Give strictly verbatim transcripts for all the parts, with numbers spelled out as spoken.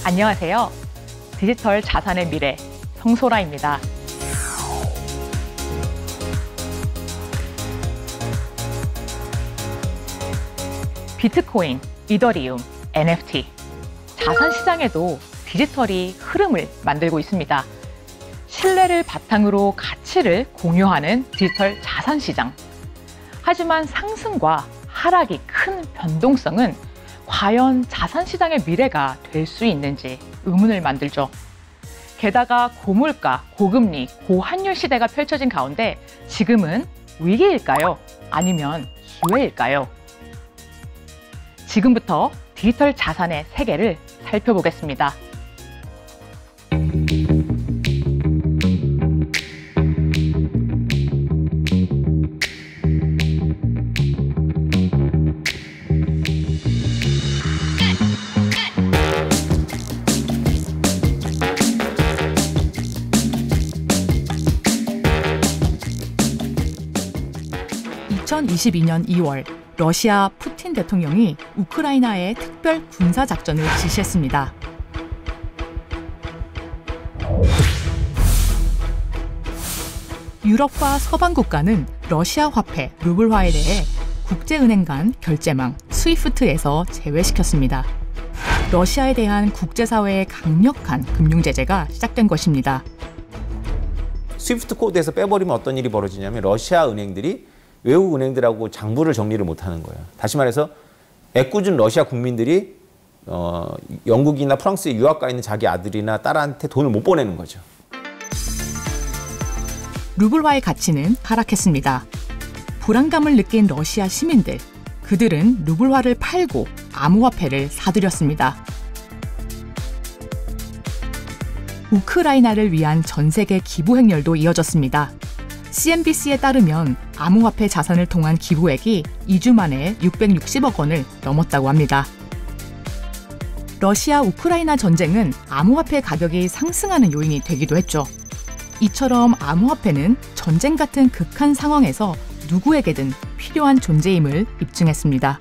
안녕하세요. 디지털 자산의 미래, 성소라입니다. 비트코인, 이더리움, 엔에프티, 자산 시장에도 디지털이 흐름을 만들고 있습니다. 신뢰를 바탕으로 가치를 공유하는 디지털 자산 시장. 하지만 상승과 하락이 큰 변동성은 과연 자산 시장의 미래가 될 수 있는지 의문을 만들죠. 게다가 고물가, 고금리, 고환율 시대가 펼쳐진 가운데 지금은 위기일까요? 아니면 기회일까요? 지금부터 디지털 자산의 세계를 살펴보겠습니다. 이천이십이 년 이월 러시아 푸틴 대통령이 우크라이나에 특별 군사작전을 지시했습니다. 유럽과 서방 국가는 러시아 화폐 루블화에 대해 국제은행 간 결제망 스위프트에서 제외시켰습니다. 러시아에 대한 국제사회의 강력한 금융제재가 시작된 것입니다. 스위프트 코드에서 빼버리면 어떤 일이 벌어지냐면 러시아 은행들이 외국 은행들하고 장부를 정리를 못하는 거예요. 다시 말해서 애꿎은 러시아 국민들이 어, 영국이나 프랑스에 유학 가 있는 자기 아들이나 딸한테 돈을 못 보내는 거죠. 루블화의 가치는 하락했습니다. 불안감을 느낀 러시아 시민들, 그들은 루블화를 팔고 암호화폐를 사들였습니다. 우크라이나를 위한 전 세계 기부 행렬도 이어졌습니다. 씨엔비씨에 따르면 암호화폐 자산을 통한 기부액이 이 주 만에 육백육십억 원을 넘었다고 합니다. 러시아 우크라이나 전쟁은 암호화폐 가격이 상승하는 요인이 되기도 했죠. 이처럼 암호화폐는 전쟁 같은 극한 상황에서 누구에게든 필요한 존재임을 입증했습니다.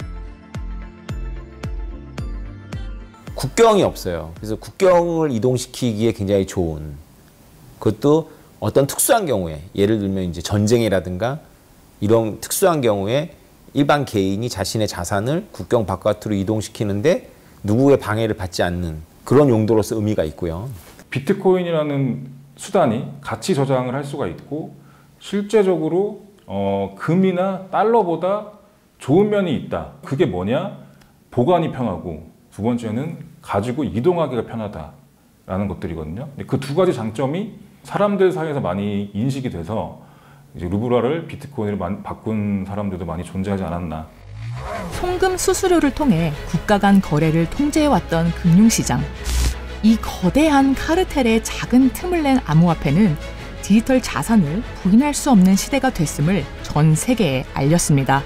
국경이 없어요. 그래서 국경을 이동시키기에 굉장히 좋은, 그것도 어떤 특수한 경우에, 예를 들면 이제 전쟁이라든가 이런 특수한 경우에 일반 개인이 자신의 자산을 국경 바깥으로 이동시키는데 누구의 방해를 받지 않는 그런 용도로서 의미가 있고요. 비트코인이라는 수단이 가치 저장을 할 수가 있고 실제적으로 어, 금이나 달러보다 좋은 면이 있다. 그게 뭐냐? 보관이 편하고 두 번째는 가지고 이동하기가 편하다라는 것들이거든요. 그 두 가지 장점이 사람들 사이에서 많이 인식이 돼서 이제 루블화를 비트코인으로 바꾼 사람들도 많이 존재하지 않았나. 송금 수수료를 통해 국가 간 거래를 통제해왔던 금융시장. 이 거대한 카르텔의 작은 틈을 낸 암호화폐는 디지털 자산을 부인할 수 없는 시대가 됐음을 전 세계에 알렸습니다.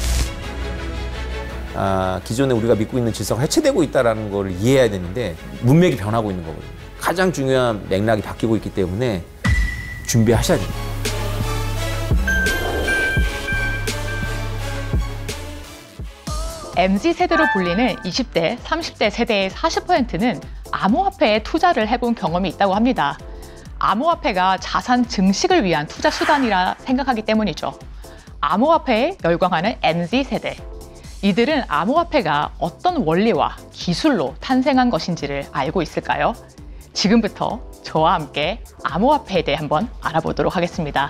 아, 기존에 우리가 믿고 있는 질서가 해체되고 있다는 걸 이해해야 되는데 문맥이 변하고 있는 거거든요. 가장 중요한 맥락이 바뀌고 있기 때문에 준비하셔야 됩니다. 엠지 세대로 불리는 이십 대, 삼십 대 세대의 사십 퍼센트는 암호화폐에 투자를 해본 경험이 있다고 합니다. 암호화폐가 자산 증식을 위한 투자 수단이라 생각하기 때문이죠. 암호화폐에 열광하는 엠지 세대. 이들은 암호화폐가 어떤 원리와 기술로 탄생한 것인지를 알고 있을까요? 지금부터 저와 함께 암호화폐에 대해 한번 알아보도록 하겠습니다.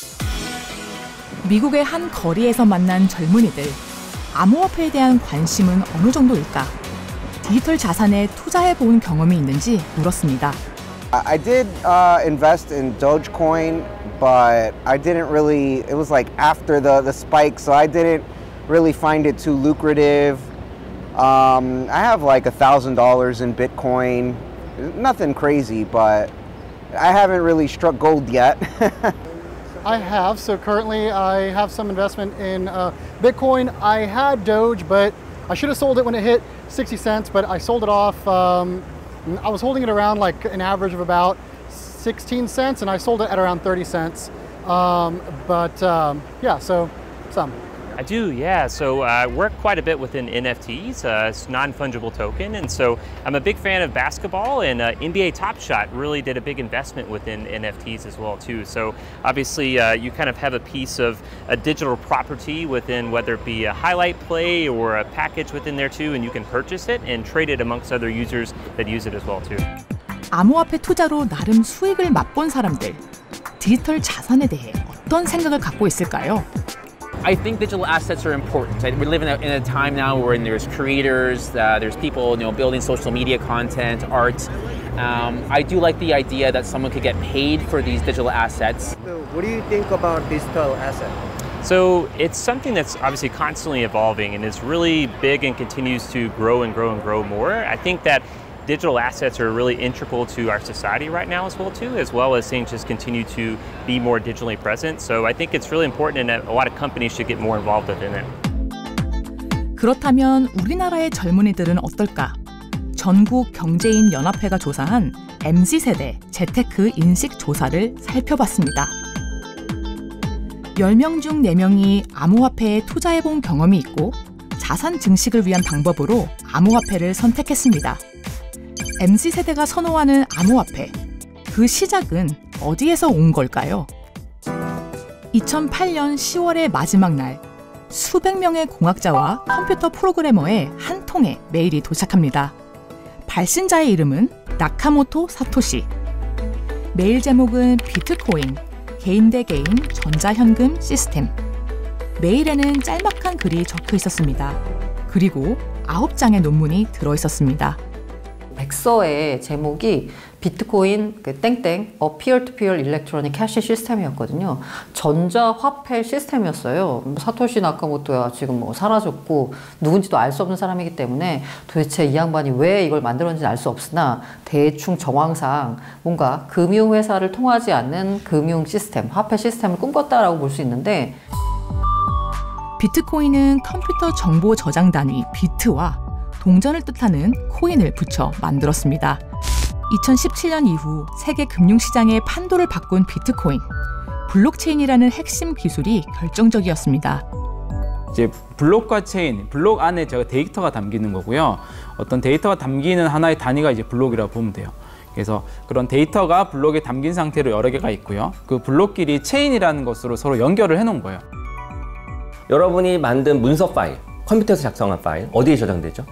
미국의 한 거리에서 만난 젊은이들. 암호화폐에 대한 관심은 어느 정도일까? 디지털 자산에 투자해본 경험이 있는지 물었습니다. I did uh, invest in Dogecoin, but I didn't really, it was like after the, the spike, so I didn't really find it too lucrative. Um, I have like a thousand dollars in Bitcoin. Nothing crazy, but I haven't really struck gold yet. I have, so currently I have some investment in uh, Bitcoin. I had Doge, but I should have sold it when it hit sixty cents, but I sold it off. Um, I was holding it around like an average of about sixteen cents, and I sold it at around thirty cents. Um, but um, yeah, so some. I do, yeah. So I uh, work quite a bit within N F Ts, uh, it's non-fungible token, and so I'm a big fan of basketball, and uh, N B A Top Shot really did a big investment within N F Ts as well too. So obviously uh, you kind of have a piece of a digital property within, whether it be a highlight play or a package within there too, and you can purchase it and trade it amongst other users that use it as well too. 암호화폐 투자로 나름 수익을 맛본 사람들, 디지털 자산에 대해 어떤 생각을 갖고 있을까요? I think digital assets are important. We live in a, in a time now where there's creators, uh, there's people, you know, building social media content, art. Um, I do like the idea that someone could get paid for these digital assets. So what do you think about digital assets? So it's something that's obviously constantly evolving, and it's really big and continues to grow and grow and grow more. I think that digital assets are really integral to our society right now as well too, as well as things just continue to be more digitally present. So I think it's really important, and a lot of companies should get more involved within it. 그렇다면 우리나라의 젊은이들은 어떨까? 전국 경제인 연합회가 조사한 엠지 세대 재테크 인식 조사를 살펴봤습니다. 열 명 중 네 명이 암호화폐에 투자해본 경험이 있고 자산 증식을 위한 방법으로 암호화폐를 선택했습니다. 엠지 세대가 선호하는 암호화폐, 그 시작은 어디에서 온 걸까요? 이천팔 년 시월의 마지막 날, 수백 명의 공학자와 컴퓨터 프로그래머의 한 통의 메일이 도착합니다. 발신자의 이름은 나카모토 사토시. 메일 제목은 비트코인, 개인 대 개인 전자현금 시스템. 메일에는 짤막한 글이 적혀 있었습니다. 그리고 아홉 장의 논문이 들어 있었습니다. 백서의 제목이 비트코인 그 땡땡 어 피어-투-피어 일렉트로닉 캐시 시스템이었거든요. 전자화폐 시스템이었어요. 뭐 사토시 나카모토야 지금 뭐 사라졌고 누군지도 알 수 없는 사람이기 때문에 도대체 이 양반이 왜 이걸 만들었는지 알 수 없으나 대충 정황상 뭔가 금융회사를 통하지 않는 금융 시스템, 화폐 시스템을 꿈꿨다라고 볼 수 있는데, 비트코인은 컴퓨터 정보 저장 단위 비트와 동전을 뜻하는 코인을 붙여 만들었습니다. 이천십칠 년 이후 세계 금융시장의 판도를 바꾼 비트코인. 블록체인이라는 핵심 기술이 결정적이었습니다. 이제 블록과 체인, 블록 안에 제가 데이터가 담기는 거고요. 어떤 데이터가 담기는 하나의 단위가 이제 블록이라고 보면 돼요. 그래서 그런 데이터가 블록에 담긴 상태로 여러 개가 있고요. 그 블록끼리 체인이라는 것으로 서로 연결을 해놓은 거예요. 여러분이 만든 문서 파일, 컴퓨터에서 작성한 파일 어디에 저장되죠?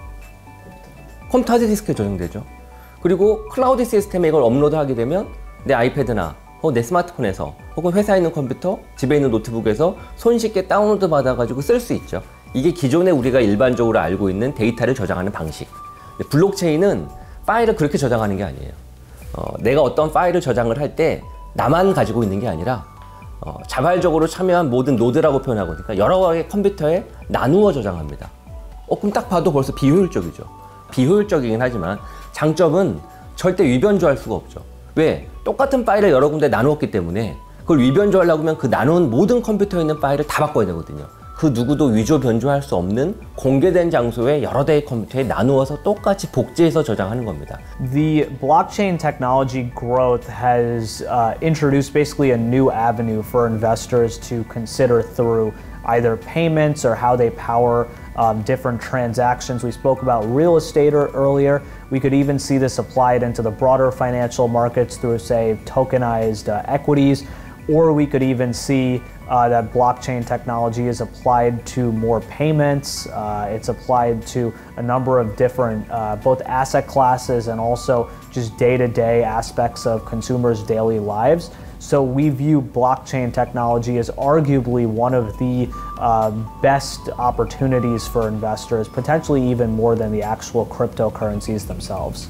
컴퓨터 하드디스크에 저장되죠. 그리고 클라우드 시스템에 이걸 업로드하게 되면 내 아이패드나 혹은 내 스마트폰에서 혹은 회사에 있는 컴퓨터, 집에 있는 노트북에서 손쉽게 다운로드 받아가지고 쓸 수 있죠. 이게 기존에 우리가 일반적으로 알고 있는 데이터를 저장하는 방식. 블록체인은 파일을 그렇게 저장하는 게 아니에요. 어, 내가 어떤 파일을 저장을 할 때 나만 가지고 있는 게 아니라 어, 자발적으로 참여한 모든 노드라고 표현하거든요. 여러 개의 컴퓨터에 나누어 저장합니다. 어, 그럼 딱 봐도 벌써 비효율적이죠. 비효율적이긴 하지만 장점은 절대 위변조할 수가 없죠. 왜? 똑같은 파일을 여러 군데 나누었기 때문에 그걸 위변조하려고 하면 그 나눈 모든 컴퓨터에 있는 파일을 다 바꿔야 되거든요. 그 누구도 위조 변조할 수 없는 공개된 장소에 여러 대의 컴퓨터에 나누어서 똑같이 복제해서 저장하는 겁니다. The blockchain technology growth has uh, introduced basically a new avenue for investors to consider through either payments or how they power um, different transactions. We spoke about real estate earlier. We could even see this applied into the broader financial markets through, say, tokenized uh, equities, or we could even see uh, that blockchain technology is applied to more payments. Uh, it's applied to a number of different uh, both asset classes and also just day-to-day aspects of consumers' daily lives. So we view blockchain technology as arguably one of the uh, best opportunities for investors, potentially even more than the actual cryptocurrencies themselves.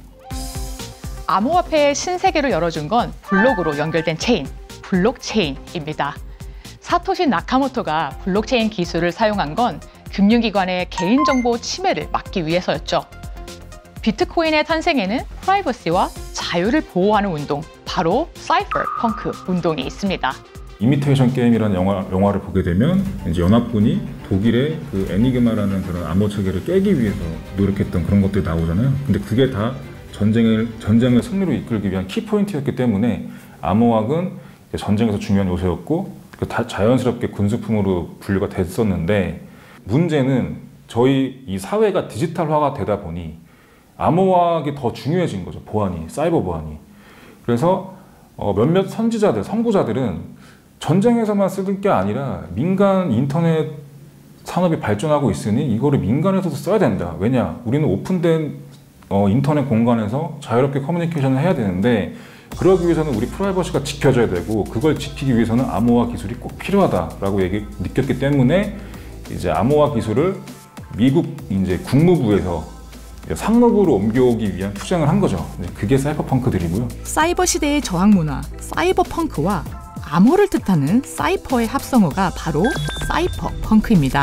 암호화폐의 신세계를 열어준 건 블록으로 연결된 체인, 블록체인입니다. 사토시 나카모토가 블록체인 기술을 사용한 건 금융기관의 개인정보 침해를 막기 위해서였죠. 비트코인의 탄생에는 프라이버시와 자유를 보호하는 운동, 바로 사이퍼펑크 운동이 있습니다. 이미테이션 게임이라는 영화, 영화를 보게 되면 이제 연합군이 독일의 그 애니그마라는 그런 암호 체계를 깨기 위해서 노력했던 그런 것들이 나오잖아요. 근데 그게 다 전쟁을, 전쟁을 승리로 이끌기 위한 키포인트였기 때문에 암호학은 전쟁에서 중요한 요소였고 다 자연스럽게 군수품으로 분류가 됐었는데 문제는 저희 이 사회가 디지털화가 되다 보니 암호화학이 더 중요해진 거죠. 보안이, 사이버 보안이. 그래서 어, 몇몇 선지자들, 선구자들은 전쟁에서만 쓰는 게 아니라 민간 인터넷 산업이 발전하고 있으니 이거를 민간에서도 써야 된다. 왜냐? 우리는 오픈된 어, 인터넷 공간에서 자유롭게 커뮤니케이션을 해야 되는데 그러기 위해서는 우리 프라이버시가 지켜져야 되고 그걸 지키기 위해서는 암호화 기술이 꼭 필요하다라고 얘기, 느꼈기 때문에 이제 암호화 기술을 미국 이제 국무부에서 상업으로 옮겨오기 위한 투쟁을 한 거죠. 그게 사이버펑크들이고요. 사이버 시대의 저항 문화, 사이버펑크와 암호를 뜻하는 사이퍼의 합성어가 바로 사이퍼펑크입니다.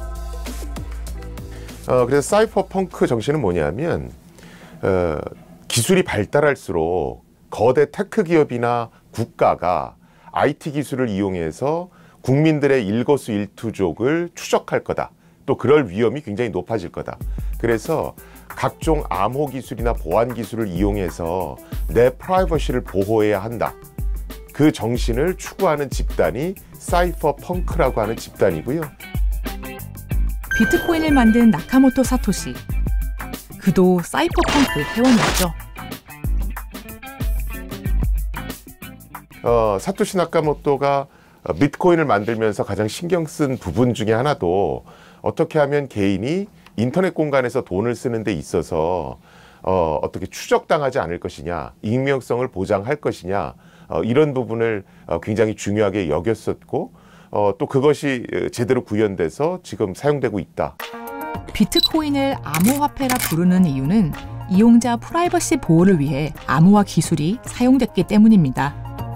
어, 그래서 사이퍼펑크 정신은 뭐냐면 어, 기술이 발달할수록 거대 테크 기업이나 국가가 아이티 기술을 이용해서 국민들의 일거수일투족을 추적할 거다. 또 그럴 위험이 굉장히 높아질 거다. 그래서 각종 암호 기술이나 보안 기술을 이용해서 내 프라이버시를 보호해야 한다. 그 정신을 추구하는 집단이 사이퍼펑크라고 하는 집단이고요. 비트코인을 만든 나카모토 사토시. 그도 사이퍼펑크 회원이었죠. 어, 사토시 나카모토가 비트코인을 만들면서 가장 신경 쓴 부분 중에 하나도 어떻게 하면 개인이 인터넷 공간에서 돈을 쓰는 데 있어서 어, 어떻게 추적당하지 않을 것이냐, 익명성을 보장할 것이냐, 어, 이런 부분을 어, 굉장히 중요하게 여겼었고 어, 또 그것이 제대로 구현돼서 지금 사용되고 있다. 비트코인을 암호화폐라 부르는 이유는 이용자 프라이버시 보호를 위해 암호화 기술이 사용됐기 때문입니다.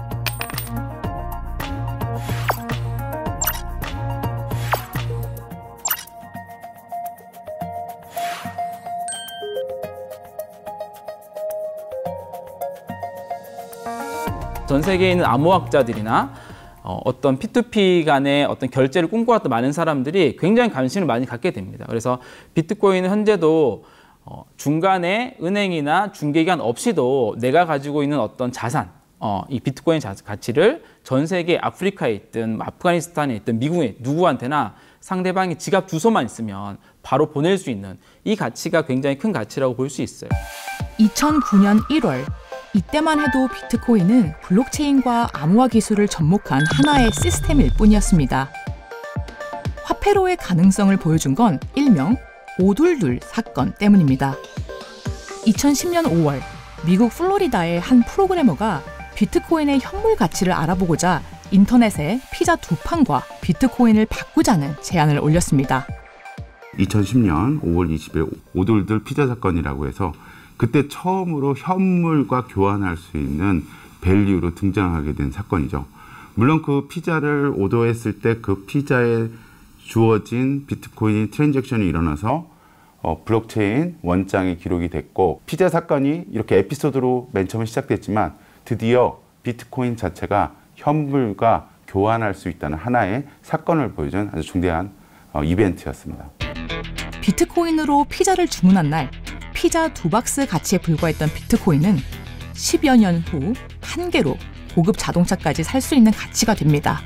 전 세계에 있는 암호학자들이나 어, 어떤 피투피 간의 어떤 결제를 꿈꿔왔던 많은 사람들이 굉장히 관심을 많이 갖게 됩니다. 그래서 비트코인은 현재도 어, 중간에 은행이나 중개기관 없이도 내가 가지고 있는 어떤 자산, 어, 이 비트코인 자, 가치를 전 세계 아프리카에 있든 아프가니스탄에 있든 미국에 누구한테나 상대방의 지갑 주소만 있으면 바로 보낼 수 있는 이 가치가 굉장히 큰 가치라고 볼 수 있어요. 이천구 년 일월 이때만 해도 비트코인은 블록체인과 암호화 기술을 접목한 하나의 시스템일 뿐이었습니다. 화폐로의 가능성을 보여준 건 일명 오둘둘 사건 때문입니다. 이천십 년 오월 미국 플로리다의 한 프로그래머가 비트코인의 현물 가치를 알아보고자 인터넷에 피자 두 판과 비트코인을 바꾸자는 제안을 올렸습니다. 이천십 년 오월 이십일 오둘둘 피자 사건이라고 해서 그때 처음으로 현물과 교환할 수 있는 밸류로 등장하게 된 사건이죠. 물론 그 피자를 오더했을 때 그 피자에 주어진 비트코인 트랜잭션이 일어나서 어, 블록체인 원장이 기록이 됐고 피자 사건이 이렇게 에피소드로 맨 처음에 시작됐지만 드디어 비트코인 자체가 현물과 교환할 수 있다는 하나의 사건을 보여준 아주 중대한 어, 이벤트였습니다. 비트코인으로 피자를 주문한 날 피자 두 박스 가치에 불과했던 비트코인은 십여 년 후 한 개로 고급 자동차까지 살 수 있는 가치가 됩니다.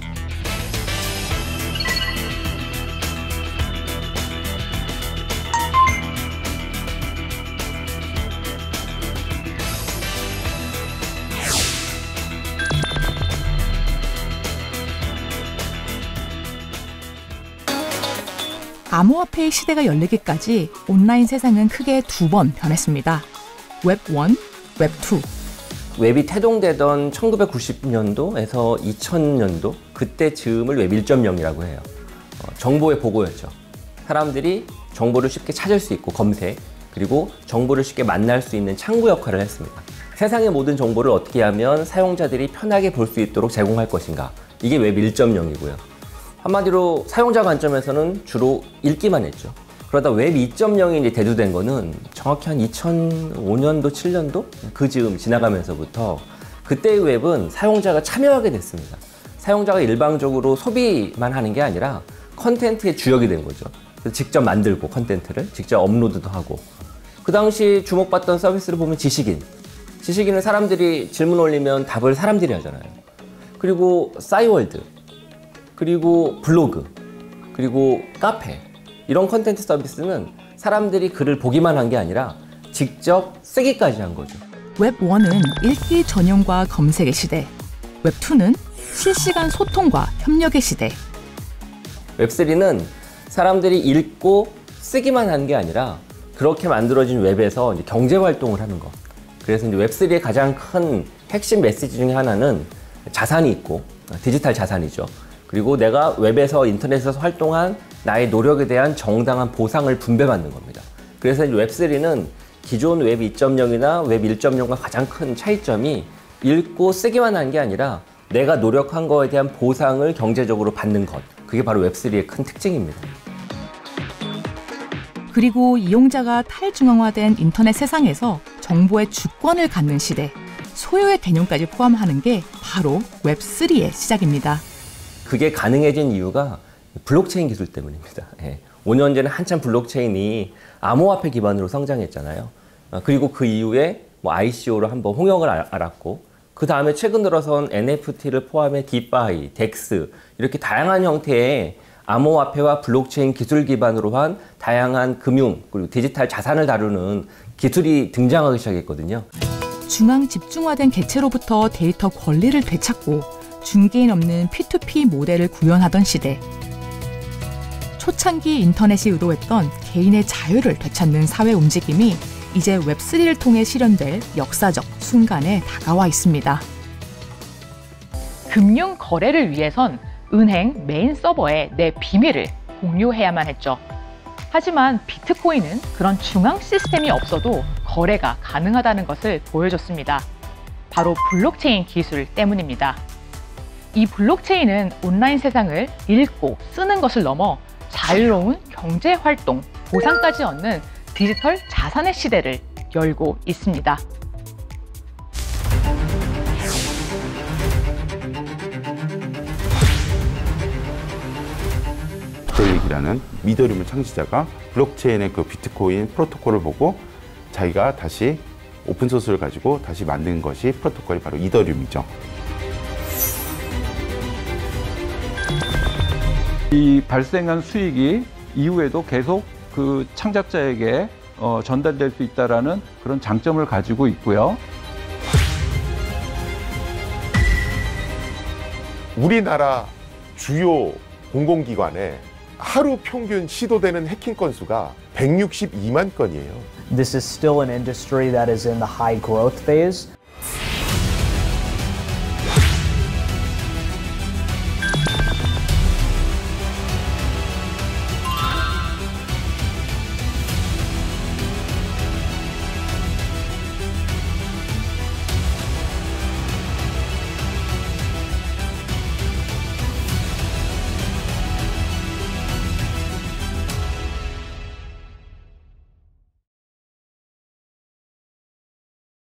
암호화폐의 시대가 열리기까지 온라인 세상은 크게 두 번 변했습니다. 웹 원, 웹 투. 웹이 태동되던 천구백구십 년도에서 이천 년도 그때 즈음을 웹 일 점 영이라고 해요. 어, 정보의 보고였죠. 사람들이 정보를 쉽게 찾을 수 있고 검색, 그리고 정보를 쉽게 만날 수 있는 창구 역할을 했습니다. 세상의 모든 정보를 어떻게 하면 사용자들이 편하게 볼 수 있도록 제공할 것인가. 이게 웹 일 점 영이고요. 한마디로 사용자 관점에서는 주로 읽기만 했죠. 그러다 웹 이 점 영이 이제 대두된 거는 정확히 한 이천오 년도, 칠 년도 그 즈음 지나가면서부터 그때의 웹은 사용자가 참여하게 됐습니다. 사용자가 일방적으로 소비만 하는 게 아니라 컨텐츠의 주역이 된 거죠. 그래서 직접 만들고 컨텐츠를 직접 업로드도 하고 그 당시 주목받던 서비스를 보면 지식인. 지식인은 사람들이 질문 올리면 답을 사람들이 하잖아요. 그리고 싸이월드. 그리고 블로그, 그리고 카페 이런 컨텐츠 서비스는 사람들이 글을 보기만 한 게 아니라 직접 쓰기까지 한 거죠. 웹일은 읽기 전용과 검색의 시대, 웹이는 실시간 소통과 협력의 시대. 웹삼은 사람들이 읽고 쓰기만 한 게 아니라 그렇게 만들어진 웹에서 이제 경제 활동을 하는 것. 그래서 이제 웹삼의 가장 큰 핵심 메시지 중에 하나는 자산이 있고, 디지털 자산이죠. 그리고 내가 웹에서 인터넷에서 활동한 나의 노력에 대한 정당한 보상을 분배받는 겁니다. 그래서 이제 웹삼은 기존 웹 이 점 영이나 웹 일 점 영과 가장 큰 차이점이 읽고 쓰기만 한 게 아니라 내가 노력한 거에 대한 보상을 경제적으로 받는 것. 그게 바로 웹삼의 큰 특징입니다. 그리고 이용자가 탈중앙화된 인터넷 세상에서 정보의 주권을 갖는 시대, 소유의 개념까지 포함하는 게 바로 웹삼의 시작입니다. 그게 가능해진 이유가 블록체인 기술 때문입니다. 예. 오 년 전에 한참 블록체인이 암호화폐 기반으로 성장했잖아요. 그리고 그 이후에 뭐 아이씨오로 한번 홍역을 알았고, 그 다음에 최근 들어선 엔에프티를 포함해 디파이, 덱스 이렇게 다양한 형태의 암호화폐와 블록체인 기술 기반으로 한 다양한 금융 그리고 디지털 자산을 다루는 기술이 등장하기 시작했거든요. 중앙 집중화된 객체로부터 데이터 권리를 되찾고 중개인 없는 피투피 모델을 구현하던 시대. 초창기 인터넷이 의도했던 개인의 자유를 되찾는 사회 움직임이 이제 웹삼을 통해 실현될 역사적 순간에 다가와 있습니다. 금융 거래를 위해선 은행 메인 서버에 내 비밀을 공유해야만 했죠. 하지만 비트코인은 그런 중앙 시스템이 없어도 거래가 가능하다는 것을 보여줬습니다. 바로 블록체인 기술 때문입니다. 이 블록체인은 온라인 세상을 읽고 쓰는 것을 넘어 자유로운 경제 활동, 보상까지 얻는 디지털 자산의 시대를 열고 있습니다. 빅토릭이라는 미더리움 창시자가 블록체인의 그 비트코인 프로토콜을 보고 자기가 다시 오픈소스를 가지고 다시 만든 것이 프로토콜이 바로 이더리움이죠. 이 발생한 수익이 이후에도 계속 그 창작자에게 어, 전달될 수 있다는 그런 장점을 가지고 있고요. 우리나라 주요 공공기관에 하루 평균 시도되는 해킹 건수가 백육십이만 건이에요. This is still an industry that is in the high growth phase.